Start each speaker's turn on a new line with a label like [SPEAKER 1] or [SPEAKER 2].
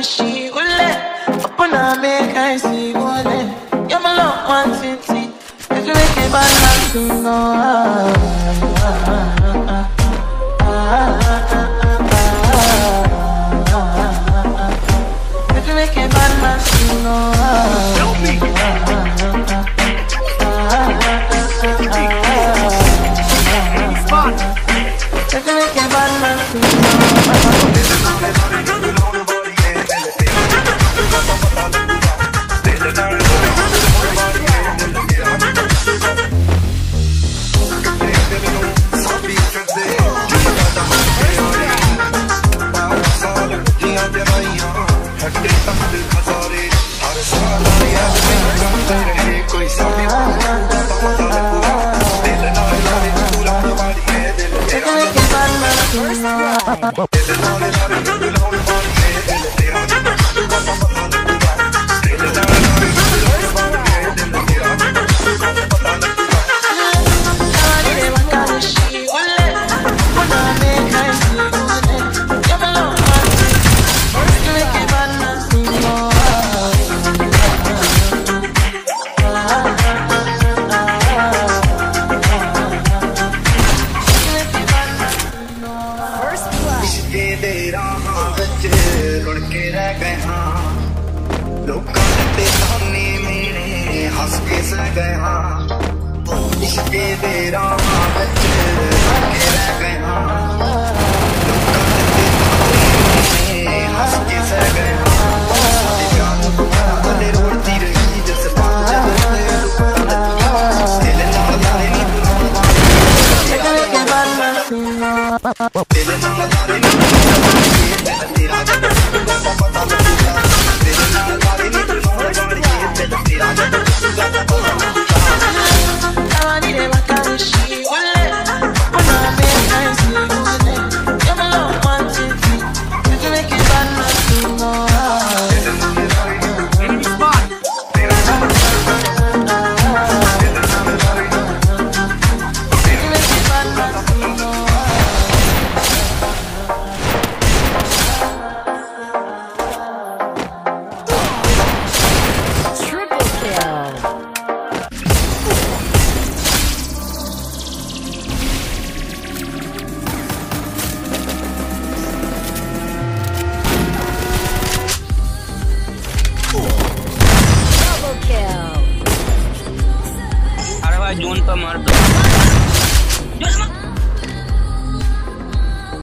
[SPEAKER 1] she ule. Upona make I see ule. You're my love one city. If you make a bad man sing, if you make a bad man sing, if you make a bad man
[SPEAKER 2] जोन पर मार दो।